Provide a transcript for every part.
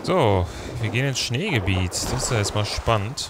So, wir gehen ins Schneegebiet. Das ist ja erstmal spannend.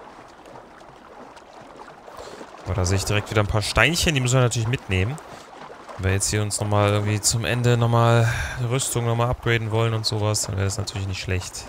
Aber da sehe ich direkt wieder ein paar Steinchen, die müssen wir natürlich mitnehmen. Wenn wir jetzt hier uns nochmal irgendwie zum Ende nochmal die Rüstung nochmal upgraden wollen und sowas, dann wäre das natürlich nicht schlecht.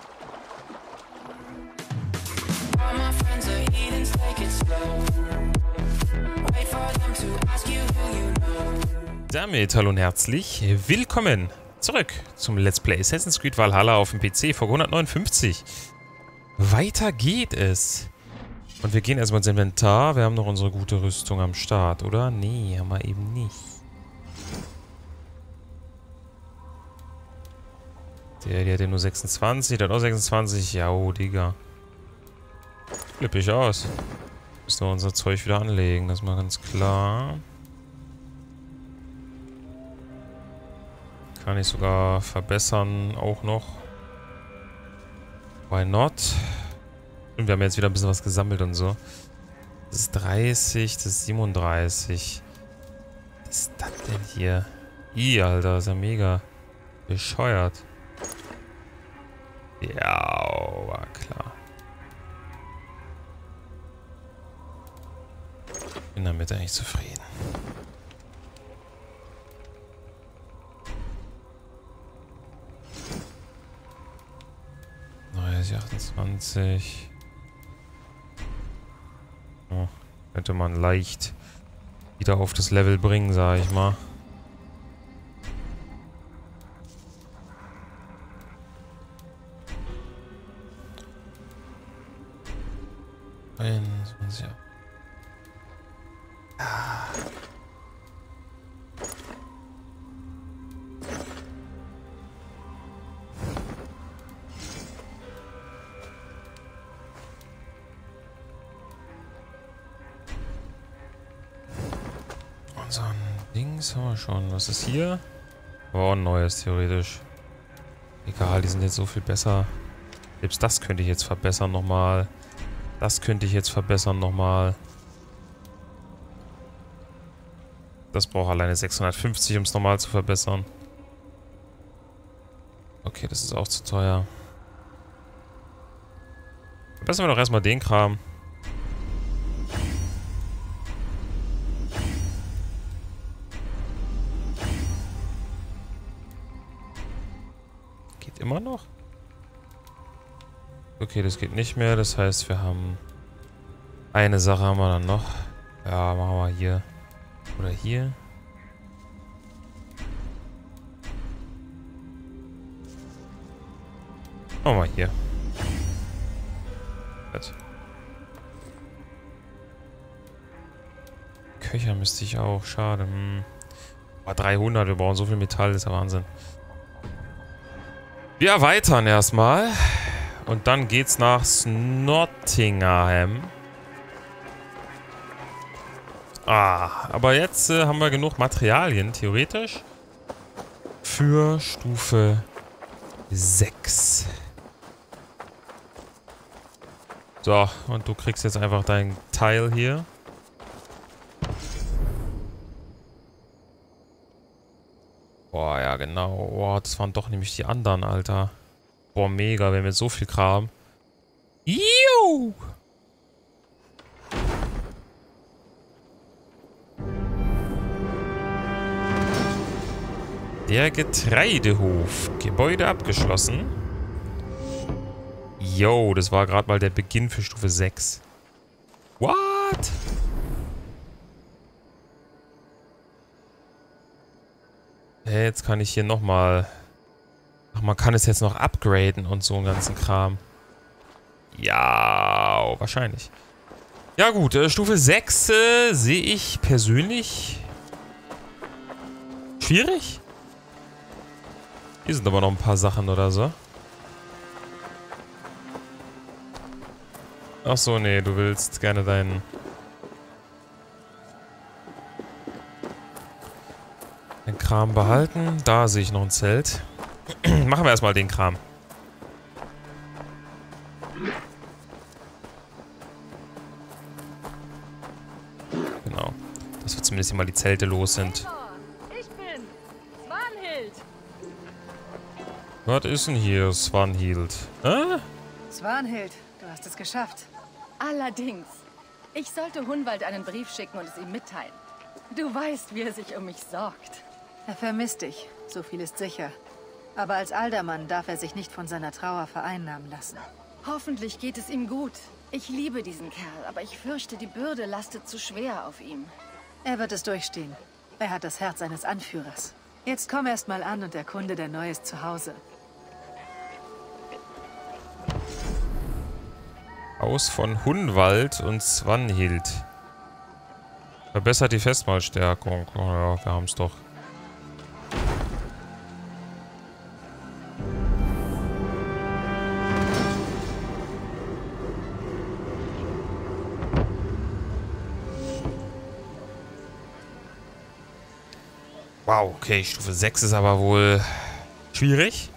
Damit hallo und herzlich willkommen zurück zum Let's Play Assassin's Creed Valhalla auf dem PC, Folge 159. Weiter geht es. Und wir gehen erstmal ins Inventar. Wir haben noch unsere gute Rüstung am Start, oder? Nee, haben wir eben nicht. Der hat ja nur 26, der hat auch 26. Ja, oh, Digga. Flippig aus. Müssen wir unser Zeug wieder anlegen, das ist mal ganz klar. Kann ich sogar verbessern, auch noch. Why not? Und wir haben jetzt wieder ein bisschen was gesammelt und so. Das ist 30, das ist 37. Was ist das denn hier? Alter, ist ja mega bescheuert. Ja, war klar. Bin damit eigentlich zufrieden. Neues 28. Oh, könnte man leicht wieder auf das Level bringen, sag ich mal. So ein Dings haben wir schon. Was ist hier? Oh, ein neues theoretisch. Egal, die sind jetzt so viel besser. Selbst das könnte ich jetzt verbessern nochmal. Das könnte ich jetzt verbessern nochmal. Das braucht alleine 650, um es nochmal zu verbessern. Okay, das ist auch zu teuer. Verbessern wir doch erstmal den Kram. Geht immer noch? Okay, das geht nicht mehr. Das heißt, wir haben... Eine Sache haben wir dann noch. Ja, machen wir hier. Oder hier. Machen wir hier. Gut. Köcher müsste ich auch. Schade. Oh, 300. Wir brauchen so viel Metall. Das ist ja Wahnsinn. Wir erweitern erstmal. Und dann geht's nach Nottingham. Aber jetzt haben wir genug Materialien, theoretisch. Für Stufe 6. So, und du kriegst jetzt einfach dein Teil hier. Boah, ja genau. Boah, das waren doch nämlich die anderen, Alter. Boah, mega, wir haben jetzt so viel Kram. Juhu! Der Getreidehof. Gebäude abgeschlossen. Yo, das war gerade mal der Beginn für Stufe 6. What? Jetzt kann ich hier nochmal... Ach, man kann es jetzt noch upgraden und so einen ganzen Kram. Ja, wahrscheinlich. Ja gut, Stufe 6 sehe ich persönlich... schwierig? Hier sind aber noch ein paar Sachen oder so. Ach so, nee, du willst gerne deinen Kram behalten. Da sehe ich noch ein Zelt. Machen wir erstmal den Kram. Genau. Dass wir zumindest hier mal die Zelte los sind. Ich bin Svanhild. Was ist denn hier, Svanhild? Hä? Svanhild, du hast es geschafft. Allerdings. Ich sollte Hunwald einen Brief schicken und es ihm mitteilen. Du weißt, wie er sich um mich sorgt. Er vermisst dich, so viel ist sicher. Aber als Aldermann darf er sich nicht von seiner Trauer vereinnahmen lassen. Hoffentlich geht es ihm gut. Ich liebe diesen Kerl, aber ich fürchte, die Bürde lastet zu schwer auf ihm. Er wird es durchstehen. Er hat das Herz eines Anführers. Jetzt komm erst mal an und erkunde dein neues Zuhause. Haus von Hunwald und Svanhild. Verbessert die Festmahlstärkung. Oh ja, wir haben's doch. Wow, okay, Stufe 6 ist aber wohl schwierig.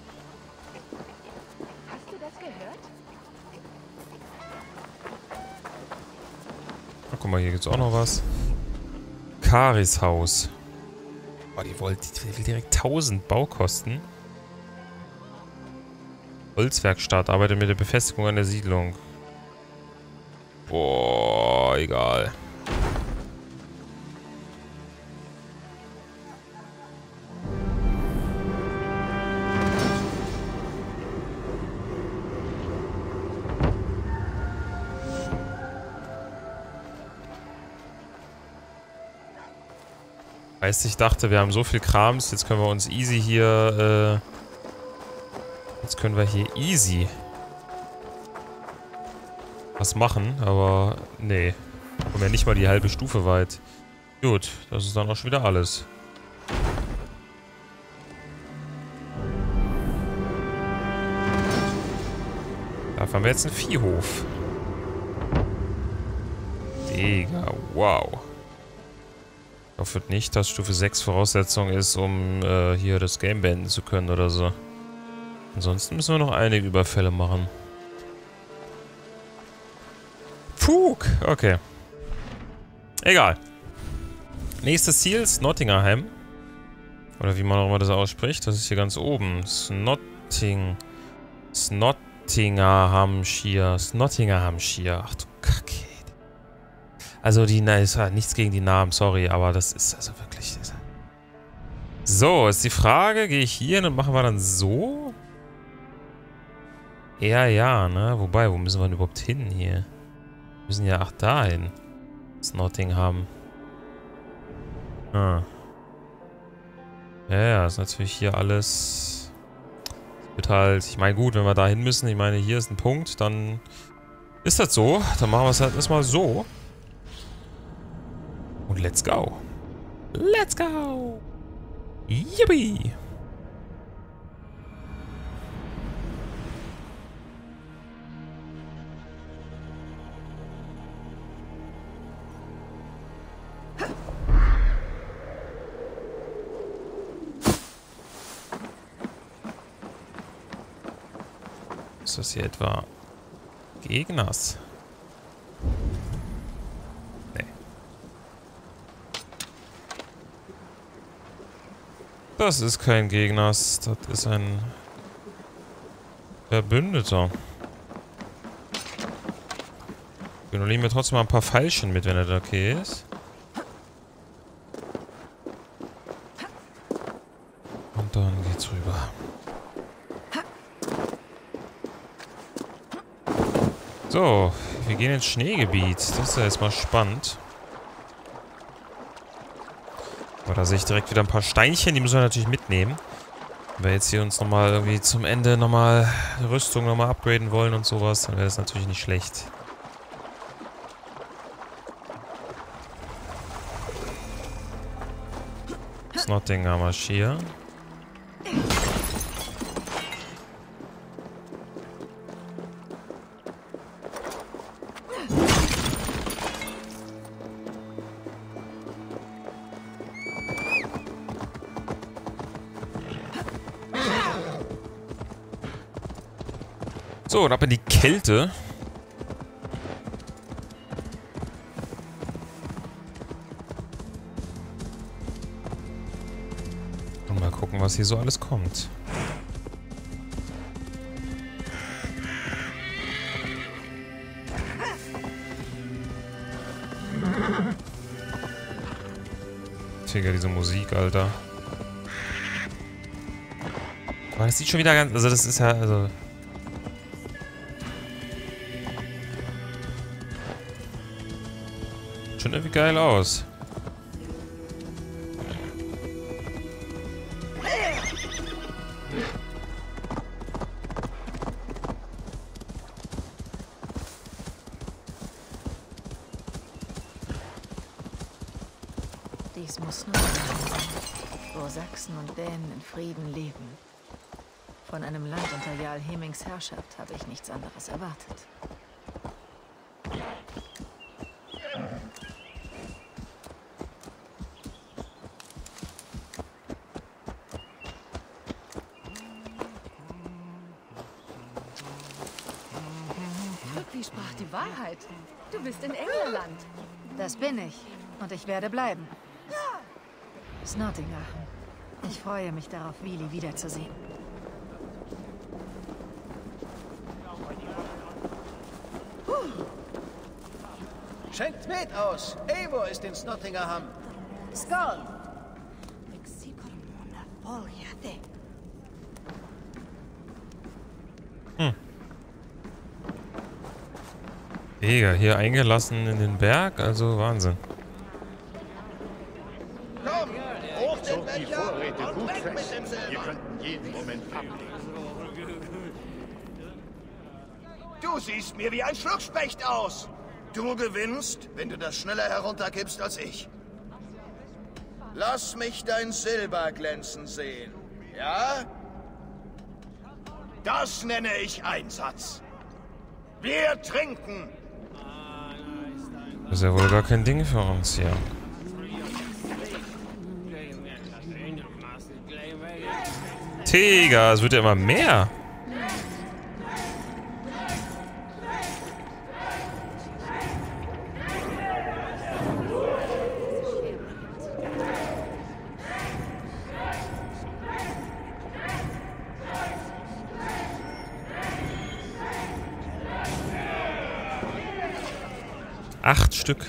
Hast du das gehört? Oh, guck mal, hier gibt's auch noch was. Karis Haus. Oh, die will direkt 1000 Baukosten. Holzwerkstatt arbeitet mit der Befestigung an der Siedlung. Boah, egal. Heißt, ich dachte, wir haben so viel Krams, jetzt können wir uns easy hier, jetzt können wir hier easy was machen, aber nee. Kommen ja nicht mal die halbe Stufe weit. Gut, das ist dann auch schon wieder alles. Dafür haben wir jetzt einen Viehhof. Digga, wow. Ich hoffe nicht, dass Stufe 6 Voraussetzung ist, um hier das Game beenden zu können oder so. Ansonsten müssen wir noch einige Überfälle machen. Pfug! Okay. Egal. Nächstes Ziel ist Nottingham. Oder wie man auch immer das ausspricht. Das ist hier ganz oben. Nottinghamshire. Ach du Kacke. Also ist nichts gegen die Namen, sorry, aber das ist also wirklich... So, ist die Frage, gehe ich hier hin und machen wir dann so? Eher ja, ne? Wobei, wo müssen wir denn überhaupt hin hier? Wir müssen ja, ach, dahin. Das Nottingham. Ah. Ja, ist natürlich hier alles... Wird halt, ich meine, gut, wenn wir da hin müssen, ich meine, hier ist ein Punkt, dann ist das so. Dann machen wir es halt erstmal so. Und let's go. Let's go. Yippie. Ist das hier etwa Gegners? Nee. Das ist kein Gegners, das ist ein Verbündeter. Wir nehmen mir trotzdem mal ein paar Pfeilchen mit, wenn er da okay ist. Und dann geht's rüber. So, wir gehen ins Schneegebiet. Das ist ja erstmal spannend. Aber da sehe ich direkt wieder ein paar Steinchen, die müssen wir natürlich mitnehmen. Wenn wir jetzt hier uns nochmal irgendwie zum Ende nochmal Rüstung nochmal upgraden wollen und sowas, dann wäre das natürlich nicht schlecht. Das Nottinghamshire. So, und ab in die Kälte. Und mal gucken, was hier so alles kommt. Digga, diese Musik, Alter. Aber das sieht schon wieder ganz... Also das ist ja... Also schon irgendwie geil aus. Dies muss nur sein, wo Sachsen und Dänen in Frieden leben. Von einem Land unter Jarl Hemings Herrschaft habe ich nichts anderes erwartet. Wie sprach die Wahrheit? Du bist in England. Das bin ich. Und ich werde bleiben. Snottingham. Ich freue mich darauf, Willi wiederzusehen. Schenkt Met aus. Eivor ist in Snottingham. Skål! Digga, hier eingelassen in den Berg, also Wahnsinn. Komm, hoch den Zog die Becher Vorräte und gut weg mit fest. dem Wir Silber. könnten jeden Moment ablegen. Du siehst mir wie ein Schluckspecht aus. Du gewinnst, wenn du das schneller herunterkippst als ich. Lass mich dein Silber glänzen sehen. Ja? Das nenne ich Einsatz. Wir trinken. Das ist ja wohl gar kein Ding für uns hier. Digga, es wird ja immer mehr. Acht Stück.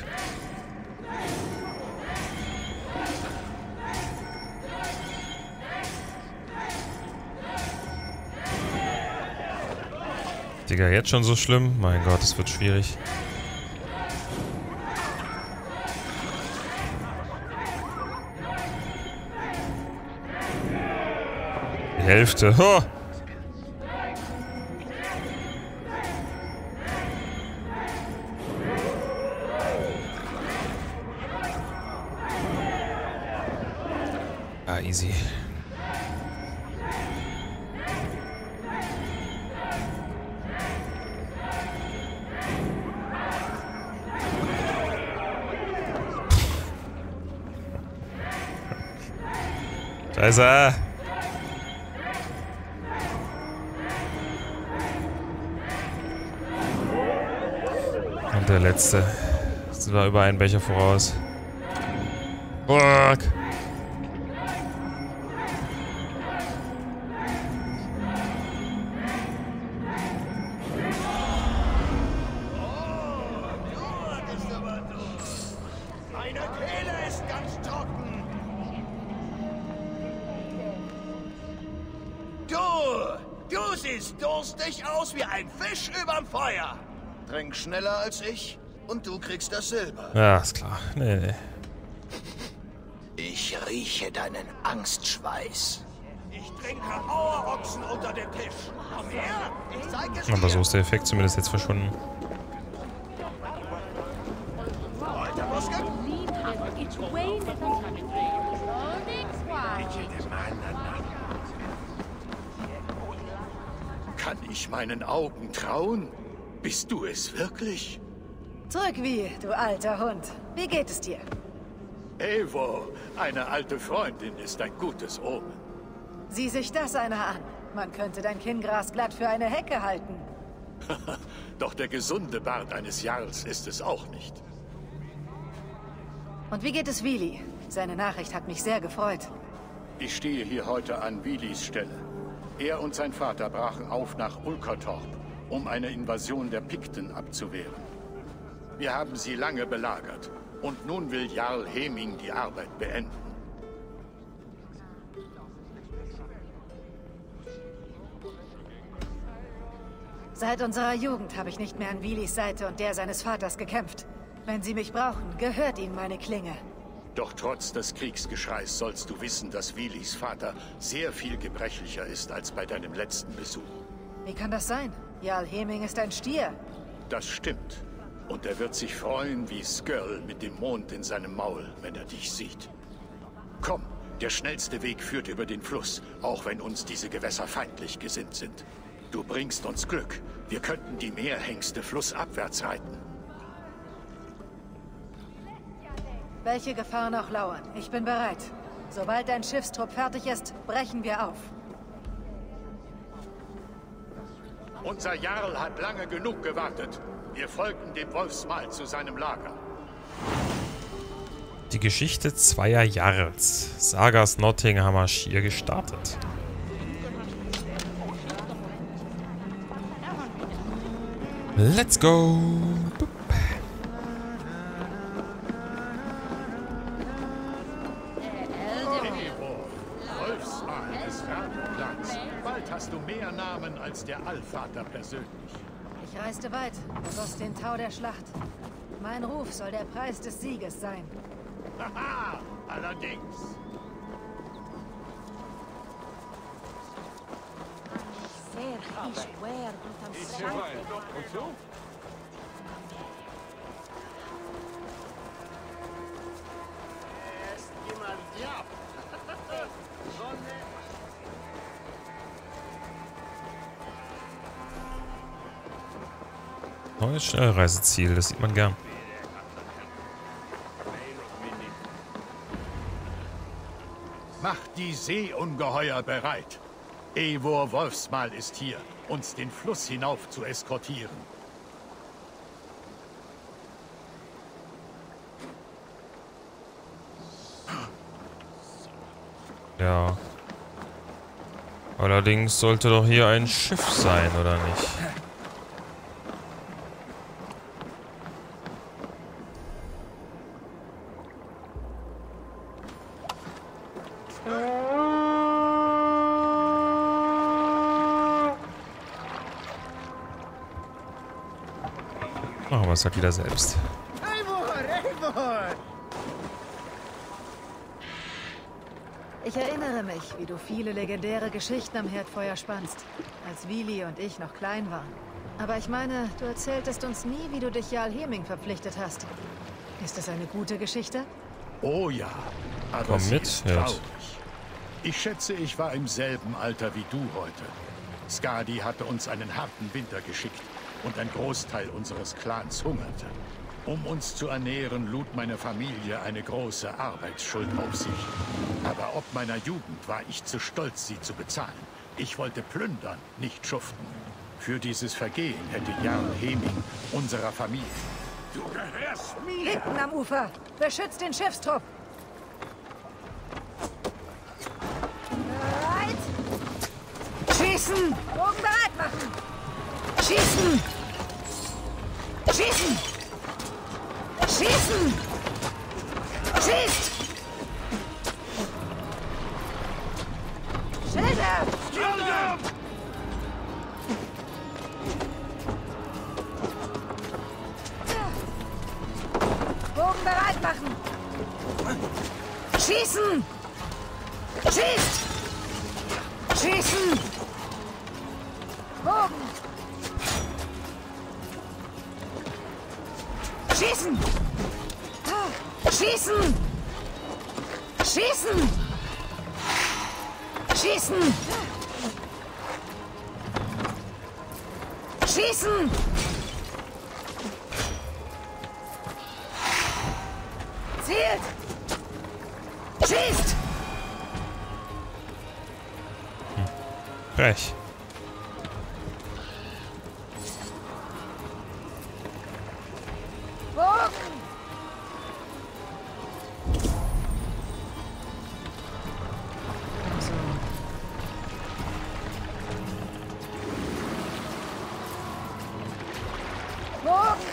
Digga, jetzt schon so schlimm? Mein Gott, es wird schwierig. Die Hälfte. Oh. Ah, easy. Scheiße. Und der letzte. Das war über einen Becher voraus. Fuck. Meine Kehle ist ganz trocken. Du siehst durstig aus wie ein Fisch überm Feuer. Trink schneller als ich und du kriegst das Silber. Ja, ist klar. Nee. Ich rieche deinen Angstschweiß. Ich trinke Auerochsen unter dem Tisch. Komm her, ich zeig es dir. Aber so ist der Effekt zumindest jetzt verschwunden. Alter Buske. Kann ich meinen Augen trauen? Bist du es wirklich? Zurück, wie, du alter Hund. Wie geht es dir? Eivor, eine alte Freundin ist ein gutes Omen. Sieh sich das einer an. Man könnte dein Kinngras glatt für eine Hecke halten. Doch der gesunde Bart eines Jarls ist es auch nicht. Und wie geht es Willi? Seine Nachricht hat mich sehr gefreut. Ich stehe hier heute an Wilis Stelle. Er und sein Vater brachen auf nach Ulkertorp, um eine Invasion der Pikten abzuwehren. Wir haben sie lange belagert und nun will Jarl Heming die Arbeit beenden. Seit unserer Jugend habe ich nicht mehr an Willys Seite und der seines Vaters gekämpft. Wenn Sie mich brauchen, gehört Ihnen meine Klinge. Doch trotz des Kriegsgeschreis sollst du wissen, dass Willys Vater sehr viel gebrechlicher ist als bei deinem letzten Besuch. Wie kann das sein? Jarl Heming ist ein Stier. Das stimmt. Und er wird sich freuen wie Skirl mit dem Mond in seinem Maul, wenn er dich sieht. Komm, der schnellste Weg führt über den Fluss, auch wenn uns diese Gewässer feindlich gesinnt sind. Du bringst uns Glück. Wir könnten die Meerhengste flussabwärts reiten. Welche Gefahren auch lauern, ich bin bereit. Sobald dein Schiffstrupp fertig ist, brechen wir auf. Unser Jarl hat lange genug gewartet. Wir folgen dem Wolfsmal zu seinem Lager. Die Geschichte zweier Jarls. Sagas Nottinghamer Schier gestartet. Let's go! Boop. Wolfsmal des Ratenplans. Bald hast du mehr Namen als der Allvater persönlich. Ich reiste weit, begoss den Tau der Schlacht. Mein Ruf soll der Preis des Sieges sein. Haha, allerdings. Neues Schnellreiseziel, das sieht man gern. Macht die Seeungeheuer bereit. Eivor Wolfsmal ist hier, uns den Fluss hinauf zu eskortieren. Ja. Allerdings sollte doch hier ein Schiff sein, oder nicht? Machen wir es halt wieder selbst. Ich erinnere mich, wie du viele legendäre Geschichten am Herdfeuer spannst, als Willi und ich noch klein waren. Aber ich meine, du erzähltest uns nie, wie du dich Jarl Heming verpflichtet hast. Ist das eine gute Geschichte? Oh ja, aber Komm sie mit, ist Hirt. traurig. Ich schätze, ich war im selben Alter wie du heute. Skadi hatte uns einen harten Winter geschickt und ein Großteil unseres Clans hungerte. Um uns zu ernähren, lud meine Familie eine große Arbeitsschuld auf sich. Aber ob meiner Jugend war ich zu stolz, sie zu bezahlen. Ich wollte plündern, nicht schuften. Für dieses Vergehen hätte Jarl Heming unserer Familie... Du gehörst mir! Hinten am Ufer! Beschützt den Schiffstrupp! Bereit! Schießen! Bogen bereit machen! Schießen! Schießen! Schießen! Schießt! Schilder! Schilder! Bogen bereit machen! Schießen! Schießt! Schießen! Bogen! Schießen! Schießen! Schießen! Schießen! Schießen! Zielt! Schießt! Frech. Bogen! Bogen!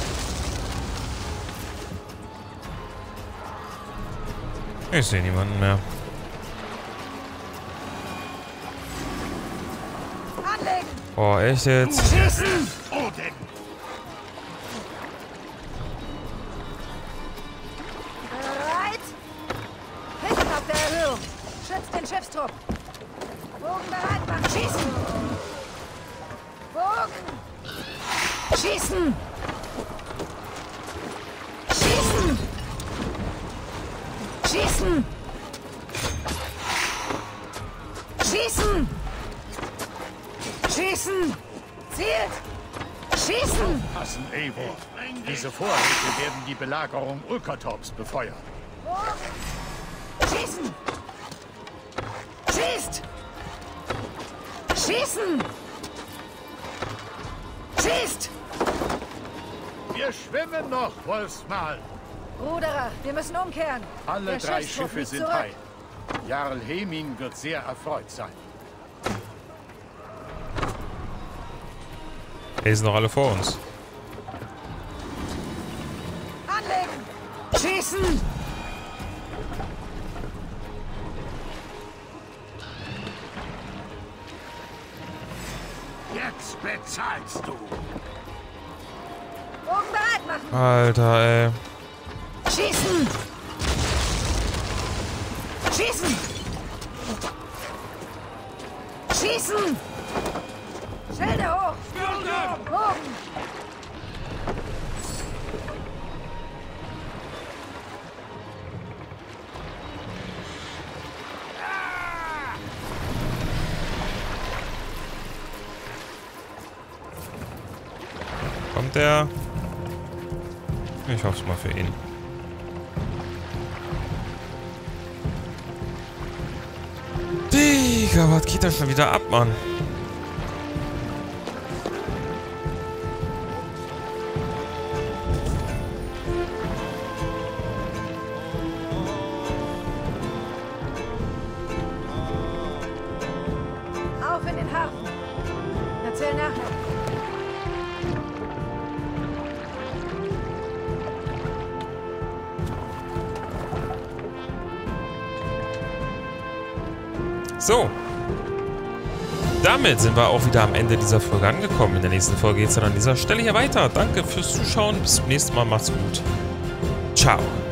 Ich sehe niemanden mehr. Anlegen! Oh, echt jetzt? Schießen! Odin! Bereit? Hinten auf der Erhöhung. Schützt den Schiffstrupp. Bogen bereit machen. Schießen! Bogen! Schießen! Schießen! Schießen! Schießen! Schießen! Zielt! Schießen! Passen, Eivor. Diese Vorräte werden die Belagerung Ulkertorps befeuern. Schießen! Schießt! Schießen! Schießt! Wir schwimmen noch, Wolfsmal. Ruderer, wir müssen umkehren. Alle Der 3 Schiffstrupp Schiffe liegt sind zurück. heil. Jarl Heming wird sehr erfreut sein. Die sind noch alle vor uns. Anlegen! Schießen! Jetzt bezahlst du. Bogen bereit machen! Alter, ey. Schießen! Schießen! Schießen! Schilde hoch! Bogen! Kommt der? Ich hoffe es mal für ihn. Digga, was geht da schon wieder ab, Mann? Auf in den Hafen! Erzähl nachher. So. Damit sind wir auch wieder am Ende dieser Folge angekommen. In der nächsten Folge geht es dann an dieser Stelle hier weiter. Danke fürs Zuschauen. Bis zum nächsten Mal. Macht's gut. Ciao.